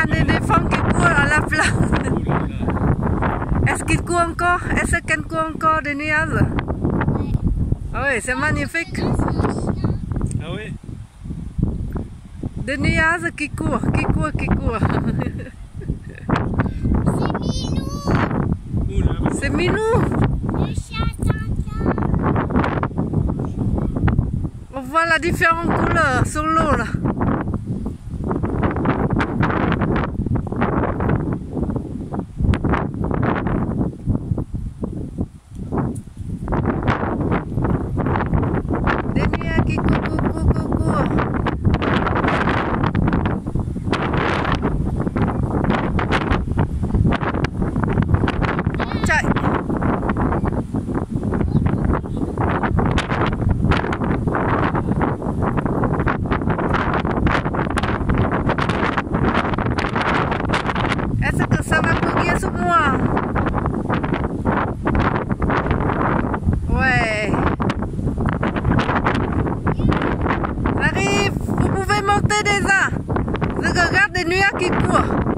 un éléphant qui court à la place. Est-ce qu'il court encore? Est-ce qu'elle court encore des nuages? Ah oui, c'est magnifique. Ah oui? Des nuages qui courent. C'est Minou. On voit la différente couleur sur l'eau là. Des nuages qui courent. Chạy. Est-ce que ça va courir sur moi? Ouais. Arrive, vous pouvez monter déjà. Je regarde des nuages qui courent.